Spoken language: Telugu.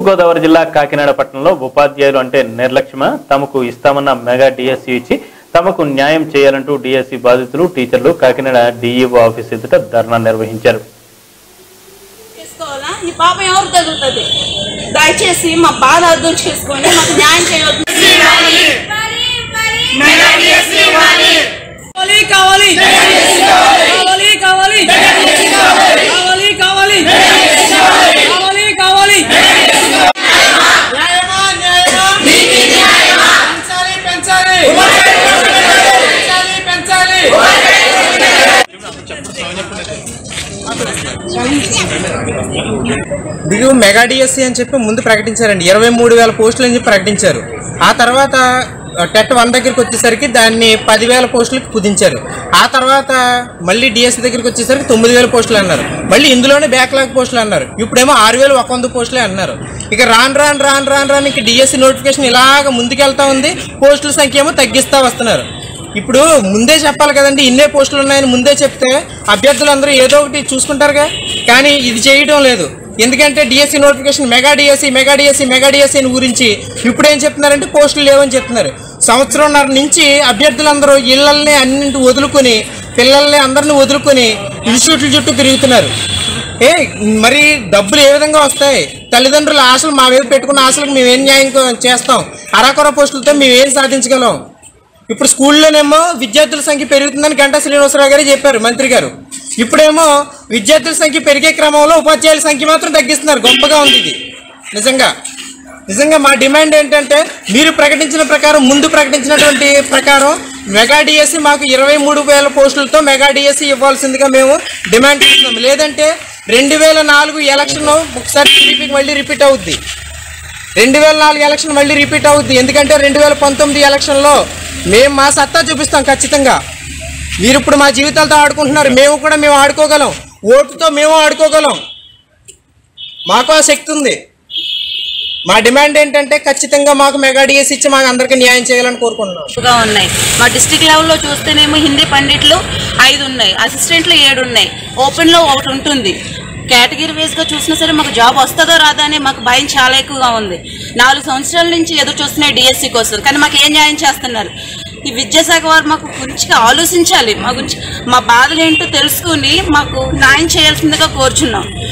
గోదావరి జిల్లా కాకినాడ పట్టణంలో ఉపాధ్యాయులు అంటే నిర్లక్ష్యమా, తమకు ఇస్తామన్న మెగా డిఎస్సి ఇచ్చి తమకు న్యాయం చేయాలంటూ డిఎస్సి బాధితులు టీచర్లు కాకినాడ డిఈఓ ఆఫీస్ ఎదుట ధర్నా నిర్వహించారు. ఈ పాపం ఎవరు తగులుతుంది? దయచేసి మా బాధ అర్థం చేసుకొని మాకు న్యాయం చేయవద్దు. వీళ్ళు మెగా డిఎస్సి అని చెప్పి ముందు ప్రకటించారండి. 23,000 పోస్టులు అని చెప్పి ప్రకటించారు. ఆ తర్వాత టెట్ 1 దగ్గరికి వచ్చేసరికి దాన్ని 10,000 పోస్టులకు కుదించారు. ఆ తర్వాత మళ్ళీ డిఎస్సి దగ్గరికి వచ్చేసరికి 9,000 పోస్టులు అన్నారు. మళ్ళీ ఇందులోనే బ్యాక్లాగ్ పోస్టులు అన్నారు. ఇప్పుడేమో 6,100 పోస్టులే అన్నారు. ఇక రాను ఇక డిఎస్సి నోటిఫికేషన్ ఇలాగ ముందుకెళ్తా ఉంది. పోస్టుల సంఖ్య ఏమో తగ్గిస్తూ వస్తున్నారు. ఇప్పుడు ముందే చెప్పాలి కదండి, ఇన్నే పోస్టులు ఉన్నాయని ముందే చెప్తే అభ్యర్థులందరూ ఏదో ఒకటి చూసుకుంటారుగా. కానీ ఇది చేయడం లేదు. ఎందుకంటే డిఎస్సి నోటిఫికేషన్ మెగా డిఎస్సి గురించి ఇప్పుడు ఏం చెప్తున్నారంటే పోస్టులు లేవని చెప్తున్నారు. సంవత్సరంన్నర నుంచి అభ్యర్థులందరూ ఇళ్లల్ని అన్నింటి వదులుకొని పిల్లల్ని అందరిని వదులుకొని ఇన్స్టిట్యూట్ల చుట్టూ తిరుగుతున్నారు. మరి డబ్బులు ఏ విధంగా వస్తాయి? తల్లిదండ్రుల ఆశలు మా మీద పెట్టుకున్న ఆశలకు మేమేం న్యాయం చేస్తాం? అరాకొర పోస్టులతో మేమేం సాధించగలం? ఇప్పుడు స్కూల్లోనేమో విద్యార్థుల సంఖ్య పెరుగుతుందని గంటా శ్రీనివాసరావు గారు చెప్పారు, మంత్రి గారు. ఇప్పుడేమో విద్యార్థుల సంఖ్య పెరిగే క్రమంలో ఉపాధ్యాయుల సంఖ్య మాత్రం తగ్గిస్తున్నారు. గొప్పగా ఉంది ఇది. నిజంగా మా డిమాండ్ ఏంటంటే మీరు ప్రకటించిన ప్రకారం, ముందు ప్రకటించినటువంటి ప్రకారం మెగా డిఎస్సి మాకు 23,000 పోస్టులతో మెగా డిఎస్సి ఇవ్వాల్సిందిగా మేము డిమాండ్ చేస్తున్నాం. లేదంటే 2004 ఎలక్షన్ ఒకసారి టీడీపీకి మళ్ళీ రిపీట్ అవుద్ది. 2004 ఎలక్షన్ మళ్ళీ రిపీట్ అవుద్ది. ఎందుకంటే 2019 ఎలక్షన్లో మేము మా సత్తా చూపిస్తాం ఖచ్చితంగా. మీరు ఇప్పుడు మా జీవితాలతో ఆడుకుంటున్నారు. మేము ఆడుకోగలం. ఓటుతో మేము ఆడుకోగలం. మాకు ఆ శక్తి ఉంది. మా డిమాండ్ ఏంటంటే ఖచ్చితంగా మాకు మెగా డిఎస్సి ఇచ్చి మాకు అందరికీ న్యాయం చేయాలని కోరుకుంటున్నాం. ఉన్నాయి మా డిస్ట్రిక్ట్ లెవెల్లో చూస్తేనేమో హిందీ పండిట్లు 5 ఉన్నాయి, అసిస్టెంట్లు 7 ఉన్నాయి, ఓపెన్లో 1 ఉంటుంది. కేటగిరీ వైజ్గా చూసినా సరే మాకు జాబ్ వస్తుందో రాదా అనే మాకు భయం చాలా ఎక్కువగా ఉంది. 4 సంవత్సరాల నుంచి ఎదురు చూస్తున్నాయి డిఎస్సి కోసం. కానీ మాకు ఏం న్యాయం చేస్తున్నారు? ఈ విద్యాశాఖ వారు మాకు గురించి ఆలోచించాలి. మా బాధలు ఏంటో తెలుసుకుని మాకు న్యాయం చేయాల్సిందిగా కోరుచున్నాం.